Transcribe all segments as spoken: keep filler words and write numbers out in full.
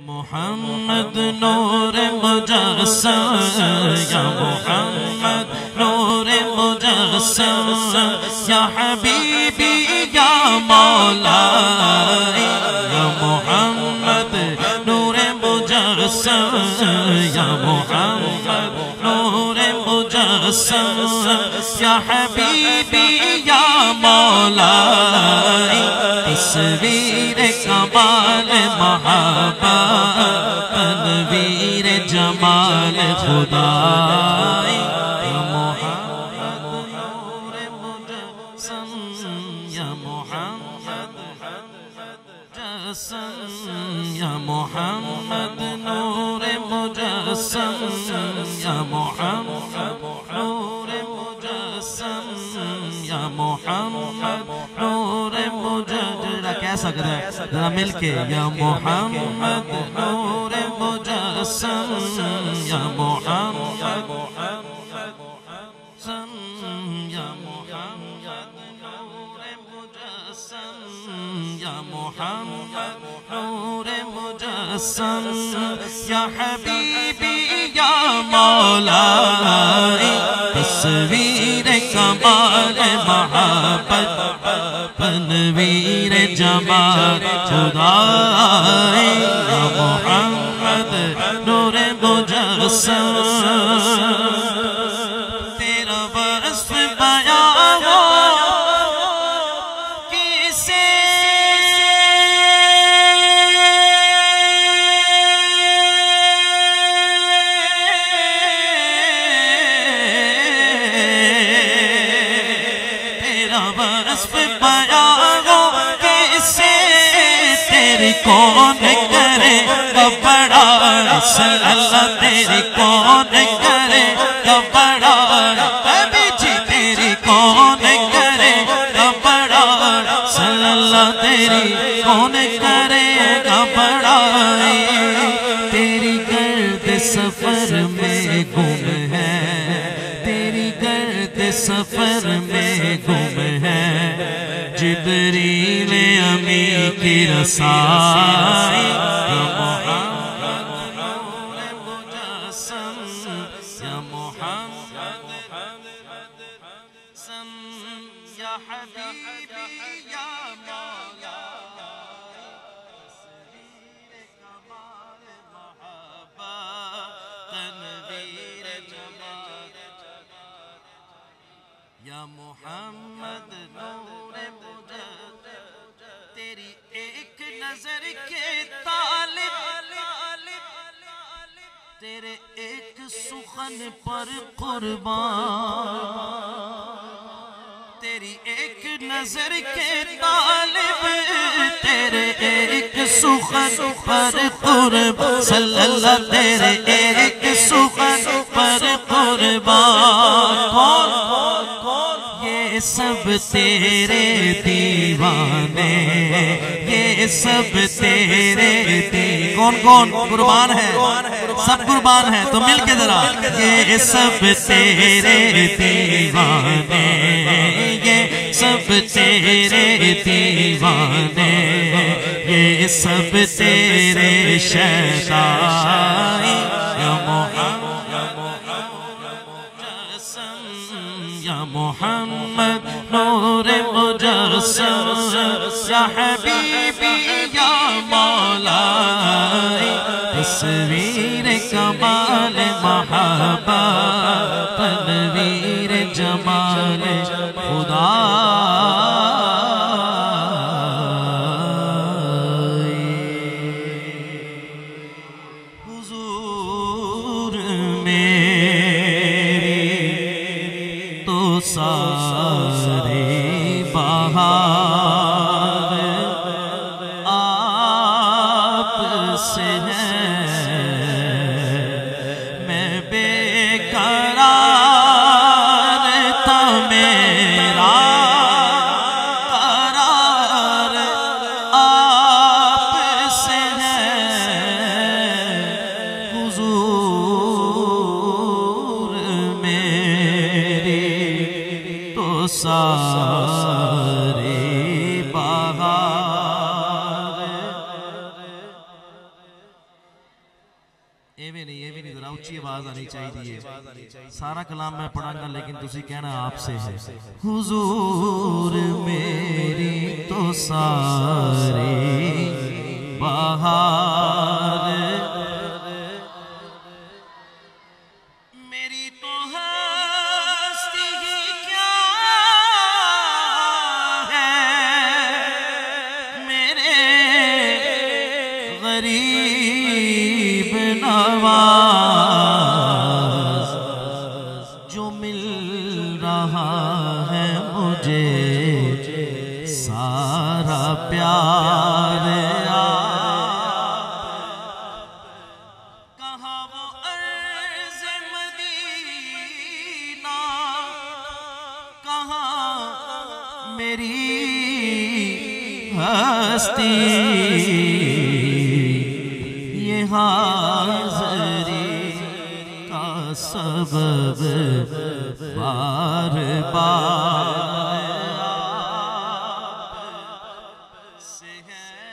محمد نور مجسم یا محمد نور مجسم یا حبیبی یا مولائی یا محمد نور مجسم یا محمد نور مجسم یا حبیبی یا مولائی تصویر کمال محبت تنویر جمال خدائی یا محمد نور مجسم یا محمد جسم یا محمد نور مجسم یا محمد نور مجسم یا محمد نور مجسم کیسا کرے ذرا مل کے یا محمد نور مجسم یا محمد یا محمد نور مجسم یا محمد نور مجسم یا حبیبی یا مولائی تصویر کمال محبت تنویر جمال خدائی یا محمد نور مجسم تیرا وصف بیان ہو کسے تیرا وصف بیان ہو کسے تیری کون کرے گا بڑا صلی اللہ تیری کون کرے گا بڑا نبی جی تیری کون کرے گا بڑا صلی اللہ تیری کون کرے گا بڑا تیری گرد سفر میں گم ہے تیری گرد سفر میں گم ہے جبریل امی کی رسائی یا محمد نور مجسم یا محمد یا حبیبی یا مولا تصویر کمال محبت تنویر جمال یا محمد نور مجسم تیری ایک نظر کے طالب تیرے ایک سخن پر قربان تیری ایک نظر کے طالب تیرے ایک سخن پر قربان صلی اللہ تیرے ایک سخن پر قربان یہ سب تیرے دیوانے یہ سب تیرے دی کون کون قربان ہے سب قربان ہے تو مل کے ذرا یہ سب تیرے دیوانے یہ سب تیرے دیوانے یہ سب تیرے شہدائی یا محمد یا محمد نور مجسم یا حبیبی یا مولائی تصویر کمال محبت تنویر جمال خدائی حضور میری تو سارے بہار آپ سے ہے میں بے قرار تھا میرا قرار آپ سے ہے حضور میری تو سارے بہار ایویں نہیں ایویں نہیں ذرا اونچی آواز آنی چاہیے سارا کلام میں پڑھاں گا لیکن تسی کہنا آپ سے ہے حضور میری تو سارے بہار میری تو ہستی کیا ہے میرے غریب نواز جو مل رہا ہے مجھے سارا پیار کہاں وہ عرض مدینہ کہاں میری ہستی یہ حاضری کا سبب بار بار سے ہے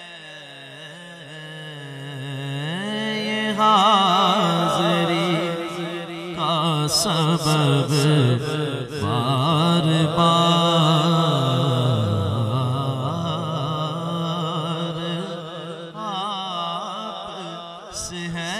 یہ حاضری کا سبب بار بار آپ سے ہے